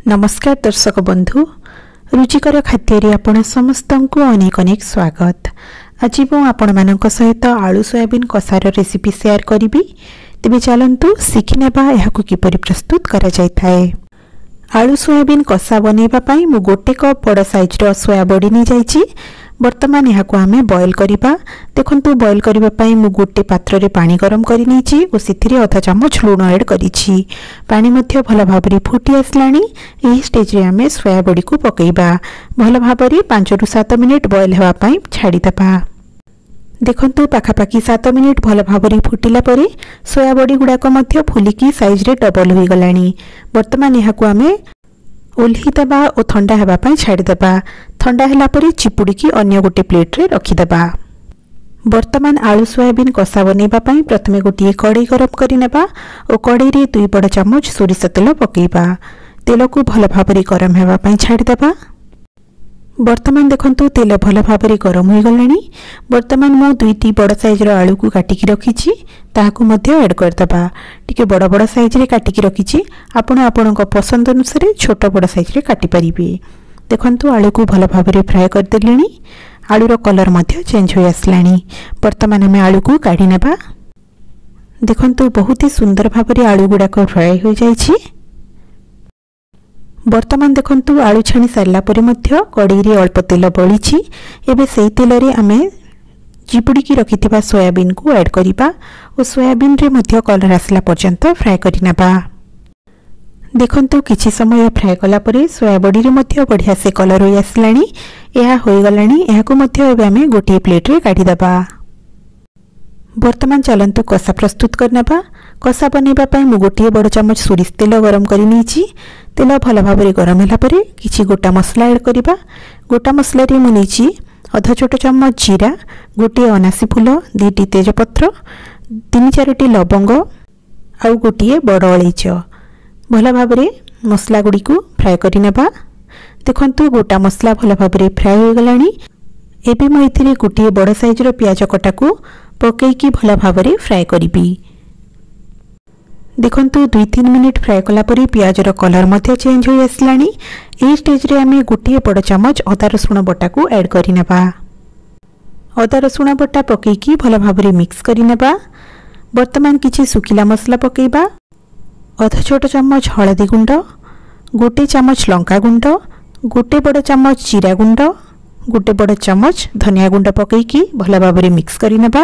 नमस्कार दर्शक बंधु रुचिकर खाद्य आपण समस्त को अनेक अनेक स्वागत। आज आपण मानक सहित आलू सोयाबीन कसार रेसिपी शेयर करी। तेबे चलंतु शिखि नेबा एहाकु किपरि प्रस्तुत करा जाय थाए। आलू सोयाबीन कसा बनेबा पई मु गोटे कप बड़ साइज रो सोया बडी नि जायछि। वर्तमान एहाकु आमे बॉयल करिबा। देखंतु बॉयल करिबा पई मु गोटे पात्र रे पानी गरम करि नेछि ओ सिथिरे आधा चम्मच लूण ऐड करिछि। पानी मध्य भल भाबरे फुटी आसलानी। एही स्टेज रे आमे सोया बडी को पकेइबा। भल भाबरे 5 रु 7 मिनिट बॉयल हेबा पई छाडी देबा। देखंतु पाखापाखी 7 मिनिट भल भाबरे फुटिला परे सोया बडी गुडाक मध्य फुलिकी साइज रे डबल होई गलानी। वर्तमान एहाकु आमे ओल्ही देबा और ठंडा हेबा पई छाडी देबा। ठंडा हैला परे चिपुड़ी अन्य गोटे प्लेट रे रखी देबा। वर्तमान आलू सोयाबीन कसा बनेबा पई प्रथमे गोटे कड़ाई गरम करि नेबा और कड़ाई रे 2 बड़ चम्मच सोरिष तेल पकेइबा। तेल को भल भाबरे गरम हेबा पई छाडी देबा। वर्तमान देखंतु तेल भल भाबरे गरम होई गलानी। वर्तमान मु 2टी बड़ साइज रो आलू को काटिकी रखिछि ताहाकु मध्ये ऐड कर देबा। टिके बड़ बड़ साइज रे काटिकी रखिछि। आपण आपणक पसंद अनुसार छोट बड़ साइज रे काटि परिबे। देखंतु आलू को भल भाबरे फ्राई कर देलेनी। आलू रो कलर मध्ये चेंज होई आसलानी। वर्तमान हम आलू को काढी नेबा। देखंतु बहुत ही सुंदर भाबरे आलू गुडा को फ्राई हो जायछि। वर्तमान देखंतु आलू छाणी सारला परे मध्य कड़ाई रे अल्प तेल बळिछि। एबे सेही तेल रे आमे चिपुड़ी की रखिथिबा सोयाबीन को ऐड करिबा और सोयाबीन रे मध्य कलर आसला पर्यंत फ्राई करि नेबा। देखंतु किछि समय फ्राई कला परे सोया बडी रे मध्य बढ़िया से कलर होई आसलानी। एहा होई गलानी। एहाकु मध्य एबे आमे गोटे प्लेट रे काढी देबा। वर्तमान चलंतु कसा प्रस्तुत करनेबा। कसा बनेबा पई मु गोटे बड़ चम्मच सोरिष तेल गरम करि नेछि। तेल भल भाबरे गरम हैला परे किछि गोटा मसला ऐड करिबा। गोटा मसला रे मु नेछि आधा छोट चम्मच जीरा, गोटे अनासी फूल, 2टी तेजपत्र, 3-4टी लवंग आउ गोटे बड़ अलैच। भल भाबरे मसला गुडी को फ्राई करि नेबा। देखंतु गोटा मसला भल भाबरे फ्राई हो गलानी। एबे मु इथिरे गोटे बड़ साइज रो प्याज कटा को पकेइकी भल भाबरे फ्राई करिबी। देखंतु 2-3 मिनिट फ्राई कला परे प्याज रो कलर मध्ये चेंज होई आसलानी। एही स्टेज रे आमे गोटे बड़ चम्मच अदा रसुण बटा को ऐड करि नेबा। अदा रसुण बटा पकेइकी भल भाबरे मिक्स करि नेबा। वर्तमान किछि सुखिला मसला पकेइबा। आधा छोट चम्मच हळदी गुंड, गोटे चम्मच लंका गुंड, गोटे बड़ चम्मच जीरा गुंड, गोटे बड़ चम्मच धनिया गुंड पकेइकी भल भाबरे मिक्स करि नेबा।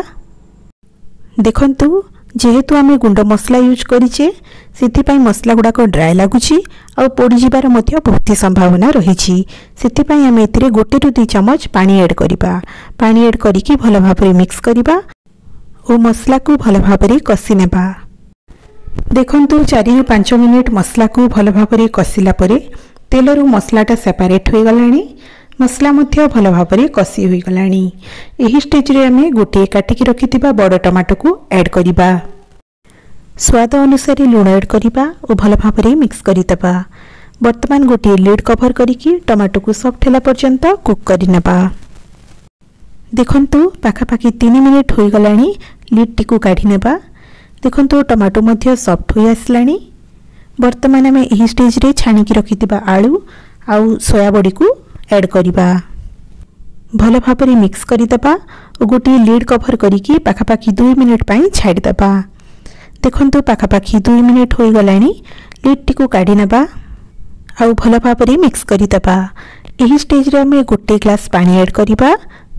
देखंतु जेहेतु आमे गुंड मसला यूज करिचे सेथिपाई मसला गुडा को ड्राई लागुची और पोड़ी जिबार मध्य बहुत संभावना रहिछि। सेथिपाई आमे एथिरे गोटे रु 2 चम्मच पानी ऐड करिबा। पानी ऐड करिकी भल भाबरे मिक्स करिबा और मसला को भल भाबरे कसी नेबा। देखंतु 4 रु 5 मिनिट मसला को भल भाबरे कसिला परे तेल रु मसलाटा सेपरेट होई गलानी। मसला मध्य भल भाबरे कसी होई गलानी। एही स्टेज रे आमे गोटे काटिकी रखिथिबा बड़ टमाटो को ऐड करिबा। स्वाद अनुसार लूण ऐड करिबा और भल भाबरे मिक्स करि देबा। वर्तमान गोटे लिड कवर करिकी टमाटो को सॉफ्ट होला पर्यंत कुक करि नेबा। देखंतु पाखापाखी 3 मिनिट होई गलानी। लिड टी को काढी नेबा। देखंतु टमाटो मध्य सॉफ्ट होई आसलानी। वर्तमान आमे एही स्टेज रे छाणीकी रखिथिबा आलू आउ सोया बडी को ऐड करिबा। भल भाबरे मिक्स करि देबा और गोटे लिड कवर करिकी पाखापाखी 2 मिनिट पई छाडी देबा। देखंतु पाखापाखी 2 मिनिट होई गलानी। लिड टी को काढी नेबा आउ भल भाबरे मिक्स करि देबा। एही स्टेज रे आमे गोटे ग्लास पानी ऐड करिबा।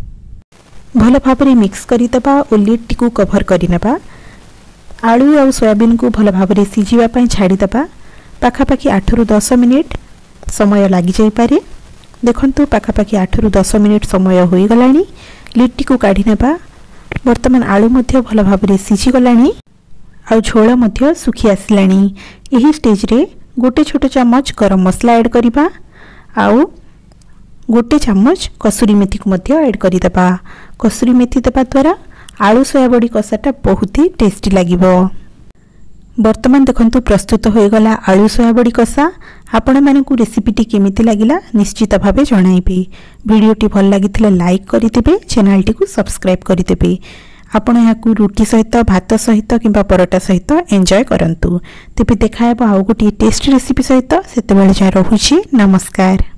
भल भाबरे मिक्स करि देबा और लिड टी को कवर करि नेबा। आलू और सोयाबीन को भल भाबरे सिझिबा पई छाडी देबा। पाखापाखी 8 रु 10 मिनिट समय लागि जाई पारे। देखंतु पाखापाखी 8 रु 10 मिनिट समय होई गलानी। लिड टी को काढी नेबा। वर्तमान आलू मध्य भल भाबरे सिझी गलानी आ झोल मध्य सुखी आसलानी। एही स्टेज रे गोटे छोट चम्मच गरम मसला ऐड करिबा आउ गोटे चम्मच कसूरी मेथी को मध्य ऐड करि देबा। कसूरी मेथी देबा द्वारा आलू सोया बडी कसाटा बहुत ही टेस्टी लागिबो। वर्तमान देखंतु प्रस्तुत हो गला आलू सोया बडी कसा। आपण मानकु रेसिपीटी केमिति लागिला निश्चित भाबे जणाइबे। वीडियोटी भल लागिथिले लाइक करितेबे, चैनल टी को सब्सक्राइब करितेबे। आपण यहाँ रुटी सहित भात सहित किंबा परोटा सहित एंजॉय करंतु। तेबे देखा आउ गोटे टेस्टी रेसिपी सहित, सेते बेले जाय रहुछि। नमस्कार।